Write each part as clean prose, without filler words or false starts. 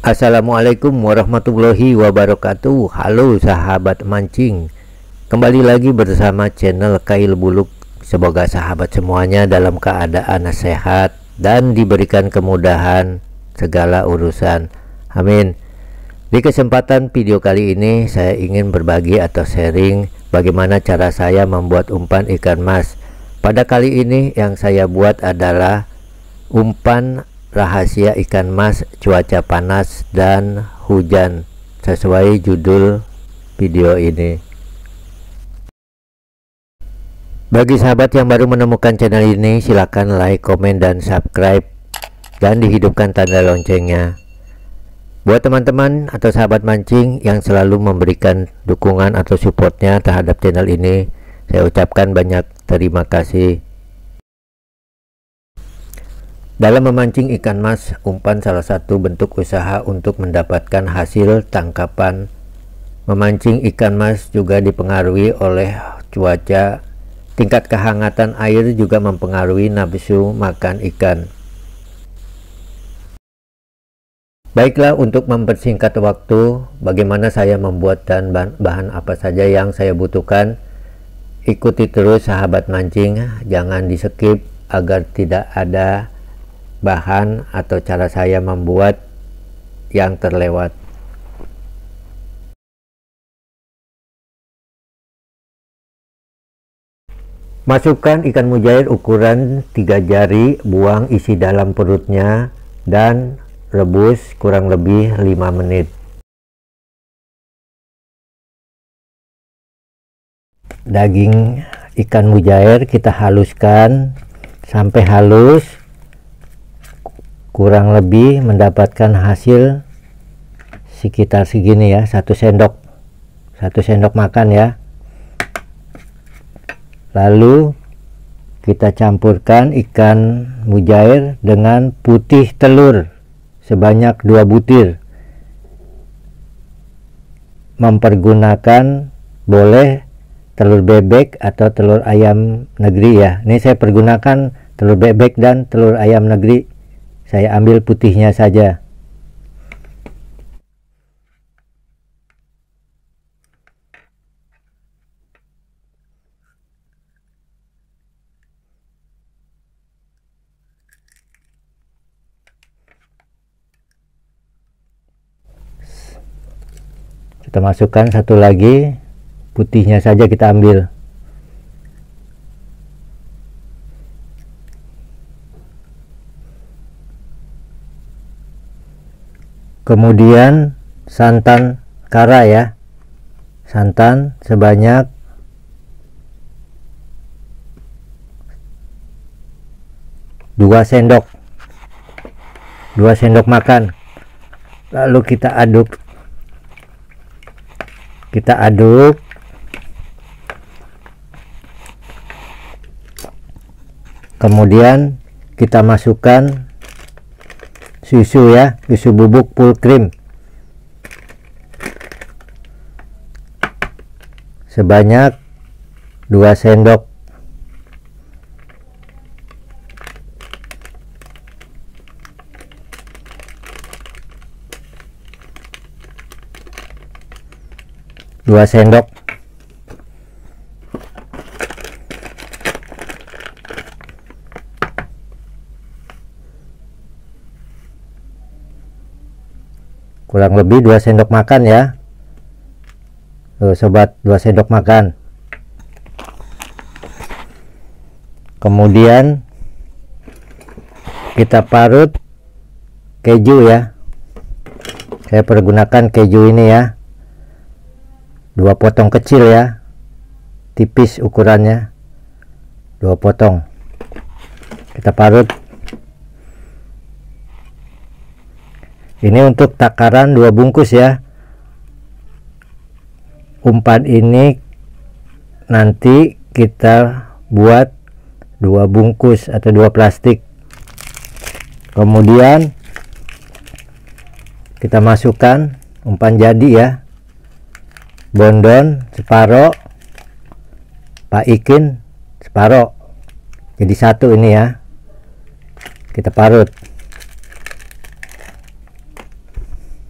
Assalamualaikum warahmatullahi wabarakatuh. Halo sahabat mancing, kembali lagi bersama channel Kail Buluk. Semoga sahabat semuanya dalam keadaan sehat dan diberikan kemudahan segala urusan, amin. Di kesempatan video kali ini saya ingin berbagi atau sharing bagaimana cara saya membuat umpan ikan mas. Pada kali ini yang saya buat adalah umpan rahasia ikan mas cuaca panas dan hujan, sesuai judul video ini. Bagi sahabat yang baru menemukan channel ini, silahkan like, komen, dan subscribe, dan dihidupkan tanda loncengnya. Buat teman-teman atau sahabat mancing yang selalu memberikan dukungan atau supportnya terhadap channel ini, saya ucapkan banyak terima kasih. Dalam memancing ikan mas, umpan salah satu bentuk usaha untuk mendapatkan hasil tangkapan. Memancing ikan mas juga dipengaruhi oleh cuaca. Tingkat kehangatan air juga mempengaruhi nafsu makan ikan. Baiklah, untuk mempersingkat waktu, bagaimana saya membuat dan bahan apa saja yang saya butuhkan. Ikuti terus sahabat mancing, jangan di skip agar tidak ada bahan atau cara saya membuat yang terlewat. Masukkan ikan mujair ukuran 3 jari, buang isi dalam perutnya dan rebus kurang lebih 5 menit. Daging ikan mujair kita haluskan sampai halus, kurang lebih mendapatkan hasil sekitar segini ya, 1 sendok makan ya. Lalu kita campurkan ikan mujair dengan putih telur sebanyak 2 butir. Mempergunakan boleh telur bebek atau telur ayam negeri ya. Ini saya pergunakan telur bebek dan telur ayam negeri. Saya ambil putihnya saja. Kita masukkan satu lagi, putihnya saja kita ambil. Kemudian santan kara ya, santan sebanyak 2 sendok makan. Lalu kita aduk kemudian kita masukkan susu ya, susu bubuk full cream sebanyak 2 sendok. Kurang lebih 2 sendok makan ya. Tuh sobat, 2 sendok makan. Kemudian kita parut keju ya. Saya pergunakan keju ini ya, 2 potong kecil ya, tipis ukurannya, 2 potong. Kita parut. Ini untuk takaran 2 bungkus ya. Umpan ini nanti kita buat 2 bungkus atau 2 plastik. Kemudian kita masukkan umpan jadi ya, bondon separoh, paikin separoh, jadi 1 ini ya. Kita parut.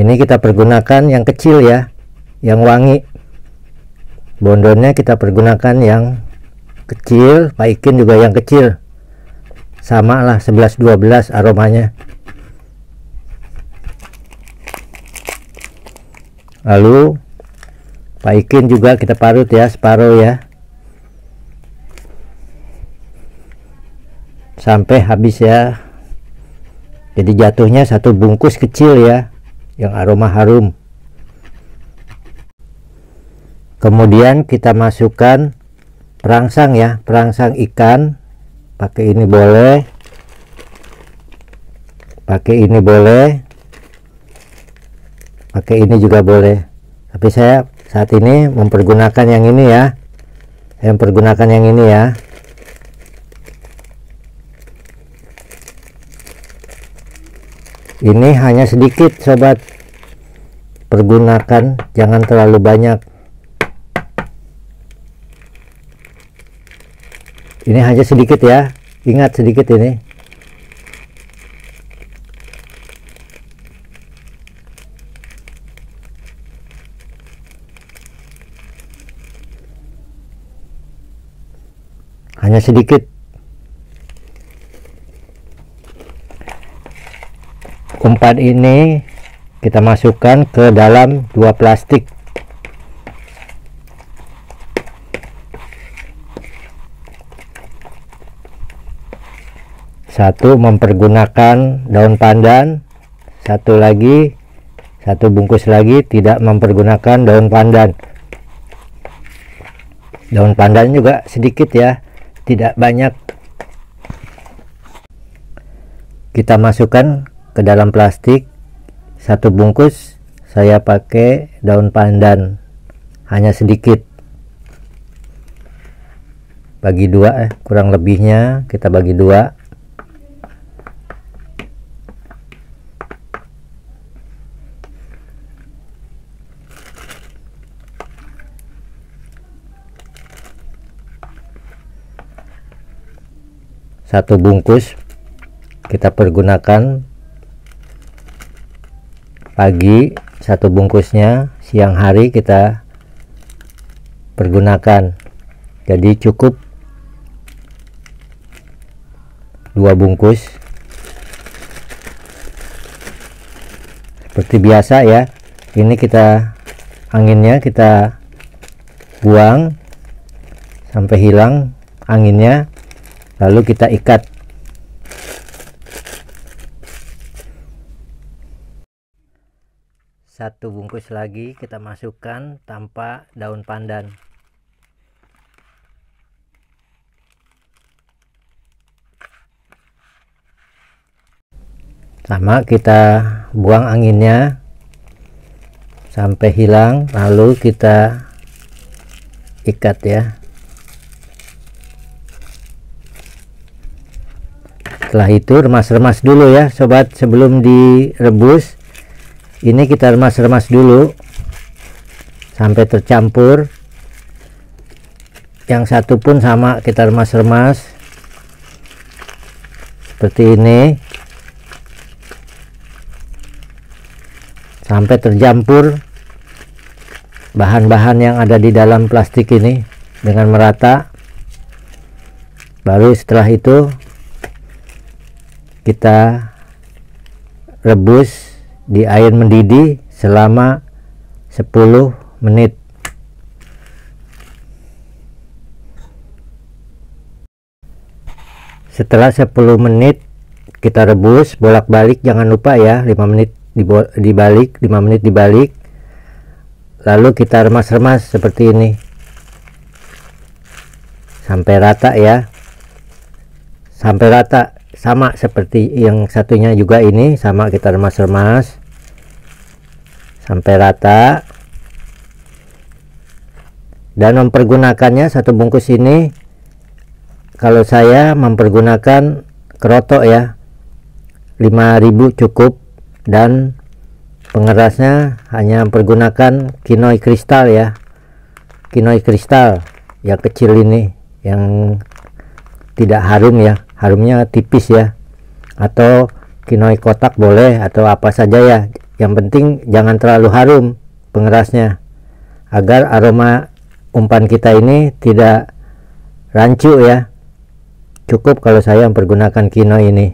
Ini kita pergunakan yang kecil ya, yang wangi. Bondonnya kita pergunakan yang kecil, paikin juga yang kecil. Sama lah 11-12 aromanya. Lalu paikin juga kita parut ya, separuh ya, sampai habis ya. Jadi jatuhnya satu bungkus kecil ya, yang aroma harum. Kemudian kita masukkan perangsang ya, perangsang ikan. Pakai ini boleh, pakai ini boleh, pakai ini juga boleh. Tapi saya saat ini mempergunakan yang ini ya. Saya mempergunakan yang ini ya. Ini hanya sedikit sobat, pergunakan, jangan terlalu banyak. Ini hanya sedikit ya, ingat sedikit ini. Hanya sedikit. Umpan ini kita masukkan ke dalam 2 plastik. Satu mempergunakan daun pandan, satu bungkus lagi tidak mempergunakan daun pandan. Daun pandan juga sedikit ya, tidak banyak. Kita masukkan ke dalam plastik. Satu bungkus saya pakai daun pandan, hanya sedikit. Bagi 2 kurang lebihnya kita bagi 2. Satu bungkus kita pergunakan pagi, satu bungkusnya siang hari kita pergunakan. Jadi cukup 2 bungkus. Seperti biasa ya. Ini kita anginnya kita buang sampai hilang anginnya. Lalu kita ikat. Satu bungkus lagi kita masukkan tanpa daun pandan. Sama kita buang anginnya sampai hilang, lalu kita ikat ya. Setelah itu remas-remas dulu ya sobat, sebelum direbus. Ini kita remas-remas dulu sampai tercampur. Yang satu pun sama, kita remas-remas seperti ini sampai tercampur bahan-bahan yang ada di dalam plastik ini dengan merata. Baru setelah itu kita rebus di air mendidih selama 10 menit. Setelah 10 menit kita rebus bolak-balik, jangan lupa ya, 5 menit dibalik, 5 menit dibalik. Lalu kita remas-remas seperti ini sampai rata ya, sampai rata. Sama seperti yang satunya juga, ini sama, kita remas-remas sampai rata. Dan mempergunakannya satu bungkus ini, kalau saya mempergunakan kerotok ya, 5.000 cukup. Dan pengerasnya hanya mempergunakan kinoi kristal ya, kinoi kristal yang kecil ini, yang tidak harum ya, harumnya tipis ya, atau kinoi kotak boleh, atau apa saja ya Yang penting jangan terlalu harum pengerasnya, agar aroma umpan kita ini tidak rancu ya. Cukup kalau saya mempergunakan kino ini.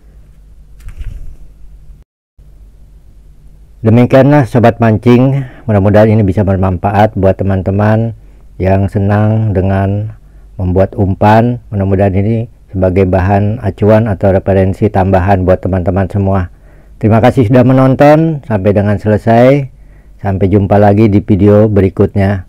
Demikianlah sobat mancing, mudah-mudahan ini bisa bermanfaat buat teman-teman yang senang dengan membuat umpan. Mudah-mudahan ini sebagai bahan acuan atau referensi tambahan buat teman-teman semua. Terima kasih sudah menonton sampai dengan selesai. Sampai jumpa lagi di video berikutnya.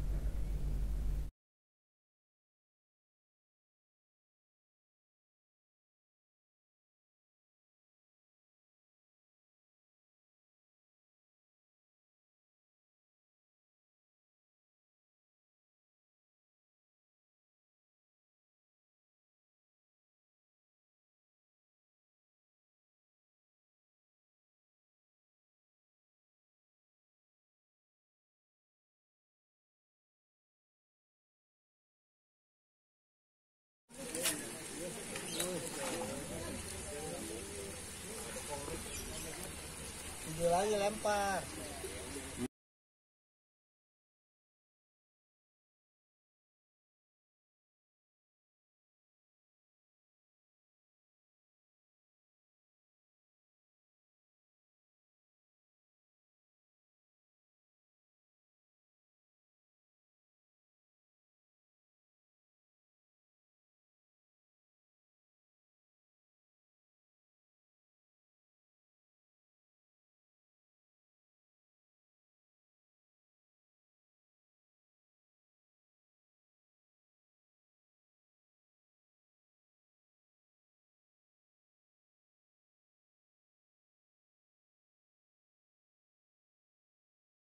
Video lagi lempar.